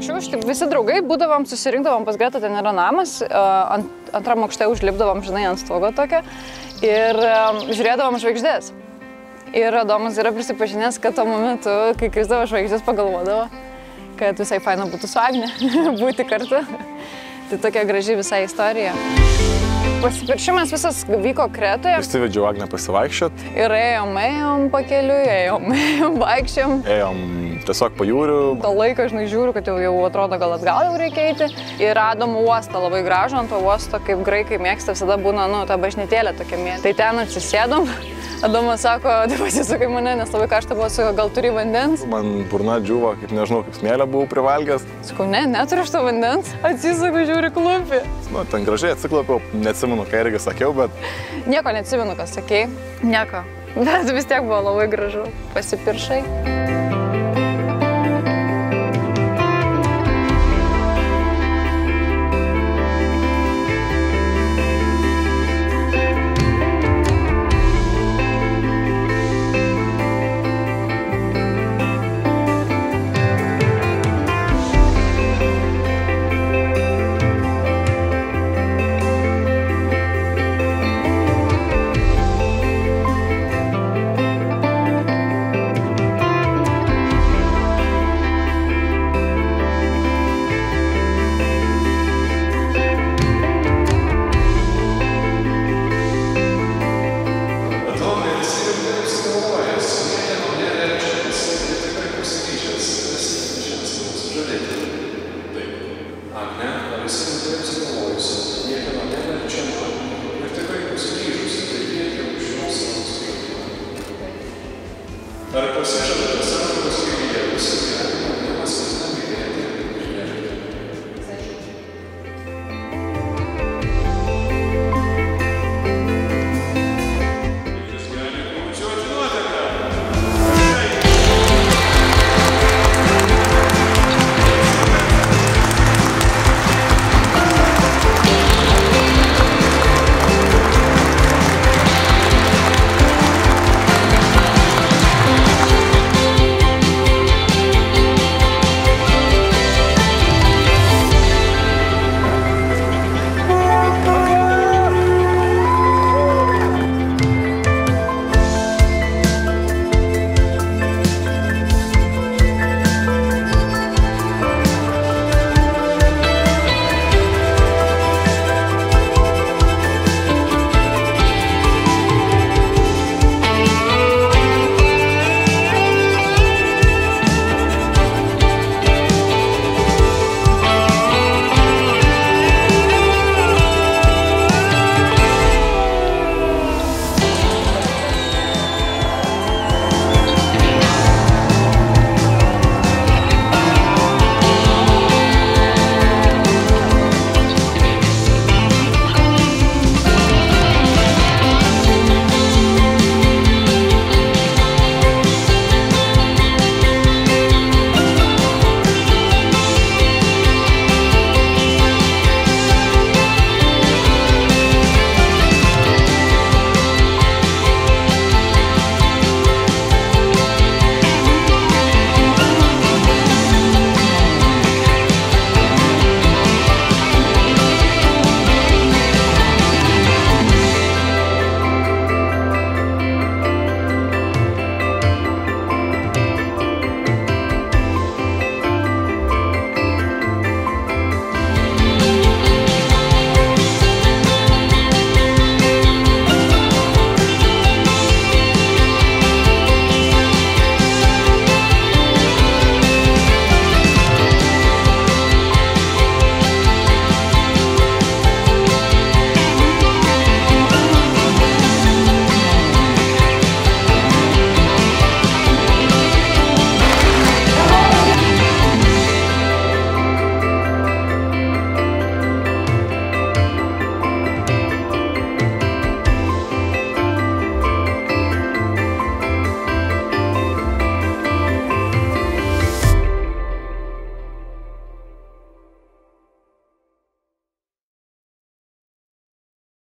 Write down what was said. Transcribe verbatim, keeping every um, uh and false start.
anksčiau štai visi draugai būdavom, susirinkdavom pas Gretą, ten yra namas, ant, antram aukšte užlipdavom, žinai, ant stogo tokia ir um, žiūrėdavom žvaigždės. Ir Adomas yra prisipažinęs, kad tuo momentu, kai krisdavo žvaigždės, pagalvodavo, kad visai faina būtų su Agne būti kartu. Tai tokia graži visai istorija. Pasipiršimas visas vyko Kretoje. Išsivedžiau Agnę pasivaikščiot. Ir ėjom, ėjom pakeliui, ėjom, ėjom, vaikščiom. Ėjom tiesiog pajūriu. To laiko, žinai, žiūriu, kad jau, jau atrodo, gal atgal jau reikia eiti. Ir radom uostą labai gražų, ant to uosto, kaip graikai mėgsta, visada būna, nu, ta bažnytėlė tokia mėlė. Tai ten atsisėdom. Adomas sako, tai pasisukai mane, nes labai karšta buvo, sako, gal turi vandens? Man burna džiuvo, kaip nežinau, kaip smėlę buvau privalgęs. Sakau, ne, neturiu šito vandens. Atsisuku, žiūri klumpi. Nu, ten gražiai atsiklaupiau, neatsimenu, ką irgi sakiau, bet... Nieko neatsimenu, ką sakei. Nieko. Bet vis tiek buvo labai gražu. Pasipiršai.